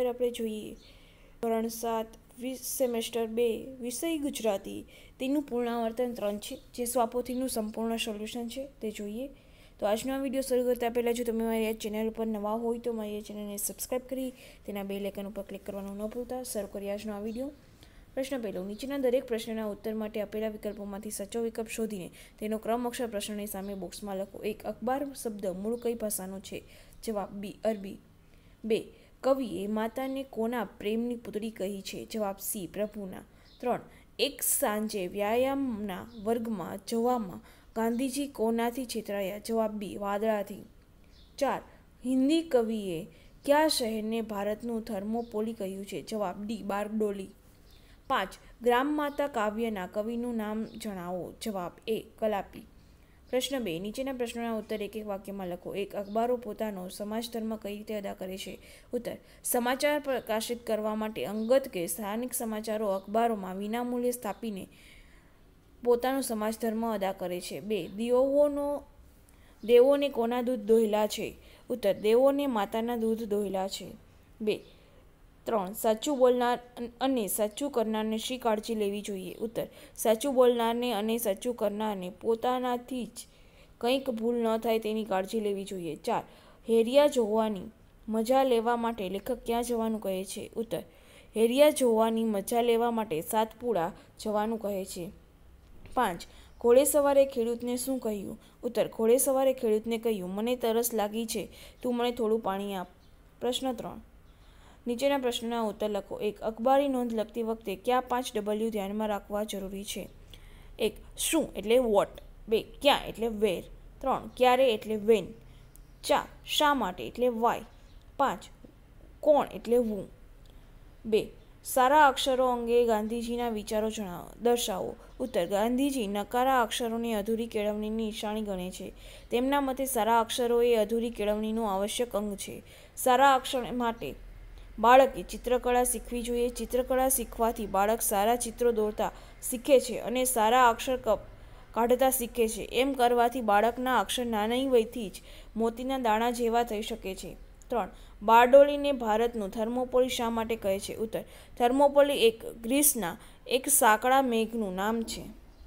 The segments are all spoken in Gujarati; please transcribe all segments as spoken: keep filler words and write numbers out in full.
આપણે જોઈએ ધોરણ સાત સેમેસ્ટર બે વિષય ગુજરાતી તેનું પૂર્ણાવર્તન ત્રણ છે, જે સ્વાપોથીનું સંપૂર્ણ સોલ્યુશન છે તે જોઈએ. તો આજનો આ વિડીયો શરૂ કરતાં પહેલાં જો તમે મારી આ ચેનલ ઉપર નવા હોય તો મારી આ ચેનલને સબસ્ક્રાઈબ કરી તેના બેલ આઇકન ઉપર ક્લિક કરવાનું ન ભૂલતા. શરૂ કરીએ આજનો આ વિડીયો. પ્રશ્ન પહેલો, નીચેના દરેક પ્રશ્નના ઉત્તર માટે આપેલા વિકલ્પોમાંથી સાચો વિકલ્પ શોધીને તેનો ક્રમ અક્ષર પ્રશ્નની સામે બોક્સમાં લખો. એક, અખબાર શબ્દ મૂળ કઈ ભાષાનો છે? જવાબ બી, અરબી. બે, કવિએ માતાને કોના પ્રેમની પુતળી કહી છે? જવાબ સી, પ્રભુના. ત્રણ, એક સાંજે વ્યાયામના વર્ગમાં જવામાં ગાંધીજી કોનાથી છેતરાયા? જવાબ બી, વાદળાથી. ચાર, હિન્દી કવિએ કયા શહેરને ભારતનું થર્મોપોલી કહ્યું છે? જવાબ ડી, બારડોલી. પાંચ, ગ્રામમાતા કાવ્યના કવિનું નામ જણાવો. જવાબ એ, કલાપી. પ્રશ્ન બે, નીચેના પ્રશ્નોના ઉત્તર એક એક વાક્યમાં લખો. એક, અખબારો પોતાનો સમાજ ધર્મ કઈ રીતે અદા કરે છે? ઉત્તર, સમાચાર પ્રકાશિત કરવા માટે અંગત કે સ્થાનિક સમાચારો અખબારોમાં વિનામૂલ્યે સ્થાપીને પોતાનો સમાજ ધર્મ અદા કરે છે. બે, દેવોનો દેવોને કોના દૂધ દોહેલા છે? ઉત્તર, દેવોને માતાના દૂધ દોહેલા છે. બે ત્રણ, સાચું બોલનાર અને સાચું કરનારને શી કાળજી લેવી જોઈએ? ઉત્તર, સાચું બોલનારને અને સાચું કરનારને પોતાનાથી જ કંઈક ભૂલ ન થાય તેની કાળજી લેવી જોઈએ. ચાર, હેરિયા જોવાની મજા લેવા માટે લેખક ક્યાં જવાનું કહે છે? ઉત્તર, હેરિયા જોવાની મજા લેવા માટે સાતપુડા જવાનું કહે છે. પાંચ, ઘોડેસવારે ખેડૂતને શું કહ્યું? ઉત્તર, ઘોડેસવારે ખેડૂતને કહ્યું, મને તરસ લાગી છે, તું મને થોડું પાણી આપ. પ્રશ્ન ત્રણ, નીચેના પ્રશ્નોના ઉત્તર લખો. એક, અખબારી નોંધ લખતી વખતે કયા પાંચ ડબલ્યુ ધ્યાનમાં રાખવા જરૂરી છે? એક, શું એટલે વોટ. બે, ક્યાં એટલે વેર. ત્રણ, ક્યારે એટલે વેન. ચાર, શા માટે એટલે વાય. પાંચ, કોણ એટલે હું. બે, સારા અક્ષરો અંગે ગાંધીજીના વિચારો જણાવો દર્શાવો. ઉત્તર, ગાંધીજી નકારા અક્ષરોને અધૂરી કેળવણીની નિશાની ગણે છે. તેમના મતે સારા અક્ષરો એ અધૂરી કેળવણીનું આવશ્યક અંગ છે. સારા અક્ષર માટે બાળકે ચિત્રકળા શીખવી જોઈએ. ચિત્રકળા શીખવાથી બાળક સારા ચિત્રો દોરતા શીખે છે અને સારા અક્ષર કાઢતા શીખે છે. એમ કરવાથી બાળકના અક્ષર નાની વયથી જ મોતીના દાણા જેવા થઈ શકે છે. ત્રણ, બારડોલીને ભારતનું થર્મોપોલી શા માટે કહે છે? ઉત્તર, થર્મોપોલી એક ગ્રીસના એક સાંકડા મેઘનું નામ છે.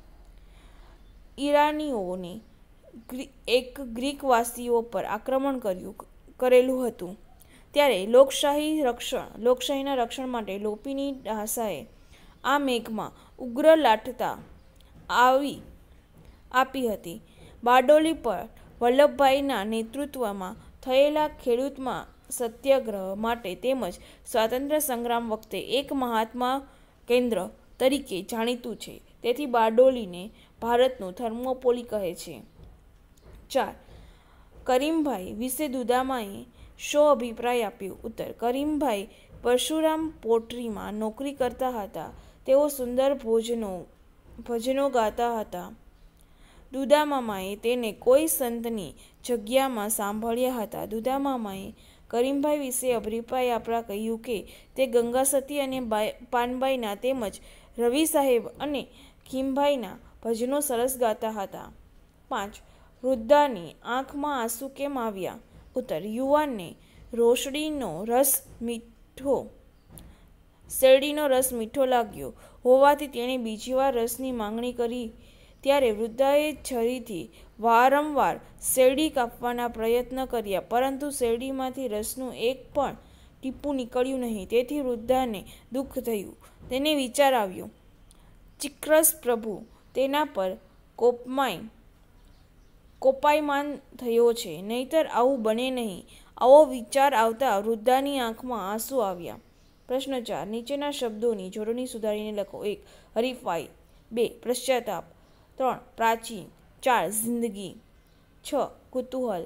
ઈરાનીઓને એક ગ્રીકવાસીઓ પર આક્રમણ કર્યું કરેલું હતું ત્યારે લોકશાહી રક્ષણ લોકશાહીના રક્ષણ માટે લોપીની ભાષાએ આ મેઘમાં ઉગ્ર લાઠતા આવી આપી હતી. બારડોલી પર વલ્લભભાઈના નેતૃત્વમાં થયેલા ખેડૂતમાં સત્યાગ્રહ માટે તેમજ સ્વાતંત્ર્ય સંગ્રામ વખતે એક મહાત્મા કેન્દ્ર તરીકે જાણીતું છે. તેથી બારડોલીને ભારતનું થર્મોપોલી કહે છે. ચાર, કરીમભાઈ વિશે દુદામાએ શો અભિપ્રાય આપ્યો? ઉત્તર, કરીમભાઈ પરશુરામ પોટ્રીમાં નોકરી કરતા હતા. તેઓ સુંદર ભોજનો ભજનો ગાતા હતા. દુદામામાએ તેને કોઈ સંતની જગ્યામાં સાંભળ્યા હતા. દુદામામાએ કરીમભાઈ વિશે અભિપ્રાય આપતા કહ્યું કે તે ગંગાસતી અને પાનબાઈના તેમજ રવિ સાહેબ અને ખીમભાઈના ભજનો સરસ ગાતા હતા. પાંચ, વૃદ્ધાની આંખમાં આંસુ કેમ આવ્યા? ઉત્તર, યુવાનને રોશડીનો રસ મીઠો શેરડીનો રસ મીઠો લાગ્યો હોવાથી તેણે બીજી વાર રસની માંગણી કરી ત્યારે વૃદ્ધાએ છરીથી વારંવાર શેરડી કાપવાના પ્રયત્ન કર્યા, પરંતુ શેરડીમાંથી રસનું એક પણ ટીપું નીકળ્યું નહીં. તેથી વૃદ્ધાને દુઃખ થયું. તેને વિચાર આવ્યો, ચિક્રસ પ્રભુ તેના પર કોપમાય કોપાયમાન થયો છે, નહીતર આવું બને નહીં. આવો વિચાર આવતા વૃદ્ધાની આંખમાં આંસુ આવ્યા. પ્રશ્ન ચાર, નીચેના શબ્દોની જોડણી સુધારીને લખો. એક, હરીફાઈ. બે, પશ્ચાતાપ. ત્રણ, પ્રાચીન. ચાર, જિંદગી. છ, કુતૂહલ.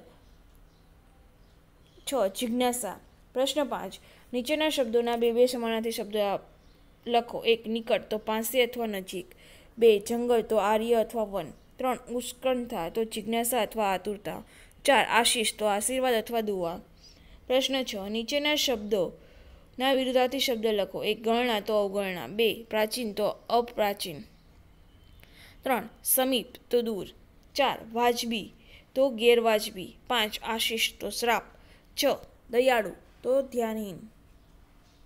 છ, જિજ્ઞાસા. પ્રશ્ન પાંચ, નીચેના શબ્દોના બે બે સમાનાર્થી શબ્દો લખો. એક, નિકટ તો પાસે અથવા નજીક. બે, જંગલ તો આર્ય અથવા વન. ત્રણ, ઉત્કંઠા તો જિજ્ઞાસા અથવા આતુરતા. ચાર, આશીષ તો આશીર્વાદ અથવા દુઆ. પ્રશ્ન છ, નીચેના શબ્દોના વિરુદ્ધાર્થી શબ્દ લખો. એક, ગણના તો અવગણના. બે, પ્રાચીન તો અપ્રાચીન. ત્રણ, સમીપ તો દૂર. ચાર, વાજબી તો ગેરવાજબી. પાંચ, આશીષ તો શ્રાપ. છ, દયાળુ તો ધ્યાનહીન.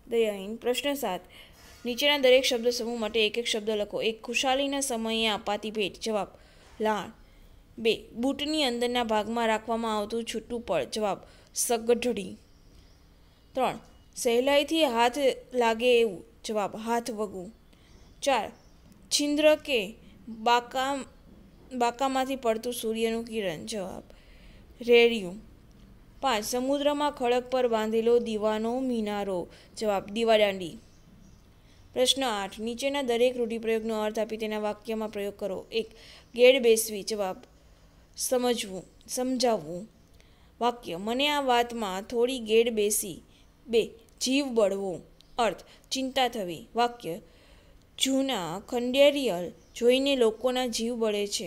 દયાહીન. પ્રશ્ન સાત. નીચેના દરેક શબ્દ સમૂહ માટે એક એક શબ્દ લખો. એક. ખુશાલીના સમયે અપાતી ભેટ. જવાબ લાણ. બે. બૂટની અંદરના ભાગમાં રાખવામાં આવતું છૂટું પડ. જવાબ સગઢડી. ત્રણ. સહેલાઈથી હાથ લાગે એવું. જવાબ હાથ વગું. ચાર. છિદ્ર કે બાકા બાકામાંથી પડતું સૂર્યનું કિરણ. જવાબ રેડિયું. પાંચ. સમુદ્રમાં ખડક પર બાંધેલો દીવાનો મિનારો. જવાબ દીવાદાંડી. પ્રશ્ન આઠ. નીચેના દરેક રૂઢિપ્રયોગનો અર્થ આપી તેના વાક્યમાં પ્રયોગ કરો. એક. ગેડ બેસવી. જવાબ સમજવું સમજાવવું. વાક્ય. મને આ વાતમાં થોડી ગેડ બેસી. બે. જીવ બળવો. અર્થ ચિંતા થવી. વાક્ય. જૂના ખંડેરિયલ જોઈને લોકોના જીવ બળે છે.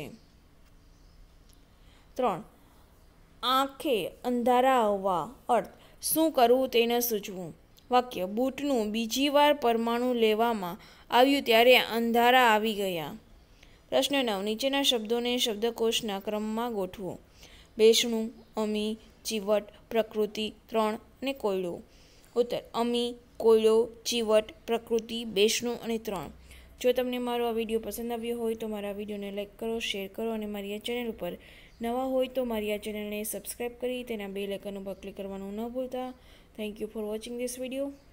ત્રણ. આંખે અંધારા આવવા. અર્થ શું કરવું તે ન સૂચવું. વાક્ય. બૂટનું બીજી વાર પરમાણુ લેવામાં આવ્યું ત્યારે અંધારા આવી ગયા. પ્રશ્ન નવ. નીચેના શબ્દોને શબ્દકોશના ક્રમમાં ગોઠવો. બેસણું, અમી, ચીવટ, પ્રકૃતિ, ત્રણ અને કોયડો. ઉત્તર. અમી, કોયડો, ચીવટ, પ્રકૃતિ, બેસણું અને ત્રણ. જો તમને મારો આ વિડીયો પસંદ આવ્યો હોય તો મારા વિડીયોને લાઇક કરો, શેર કરો અને મારી આ ચેનલ ઉપર નવા હોય તો મારી આ ચેનલને સબસ્ક્રાઈબ કરી તેના બેલ આઇકન ઉપર ક્લિક કરવાનું ન ભૂલતા. Thank you for watching this video.